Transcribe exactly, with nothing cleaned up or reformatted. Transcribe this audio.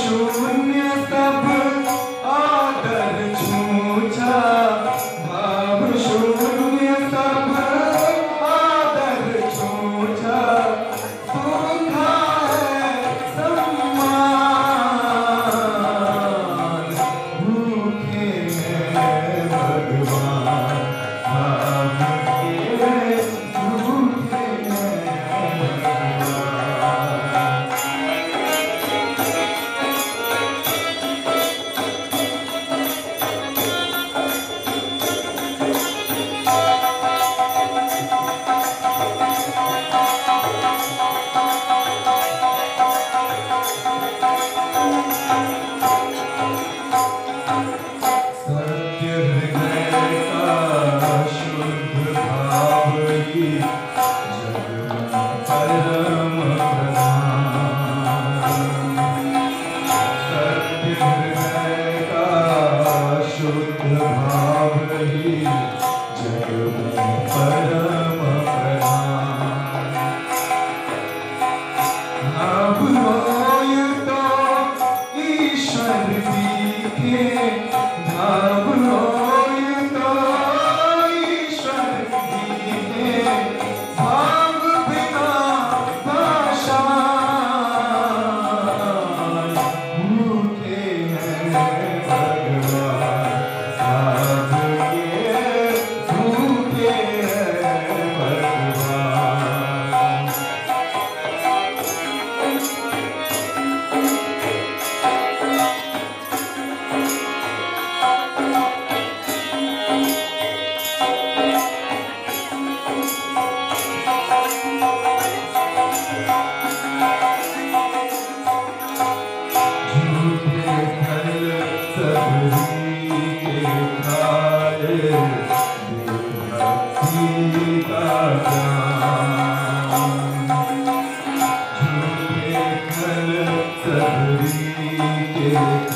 शून्य सब आदर छूछा, भाव शून्य सब आदर छूछा, सूखा है सम्मान, भूखे हैं भगवान, भाव के भूखे हैं भगवान। सत्य हृदय का शुद्ध भाव ही जग में परम प्रधान। सत्य हृदय का शुद्ध भाव ही जग में परम प्रधान। भाव होय तो ईश्वर दिखे, भाव होय तो ईश्वर दिखे, भाव बिना पाषाण, भूखे हैं भगवान, भाव के भूखे हैं भगवान। झूठे फल सबरी के खाए, देख भक्ति का ज्ञान। झूठे फल सबरी के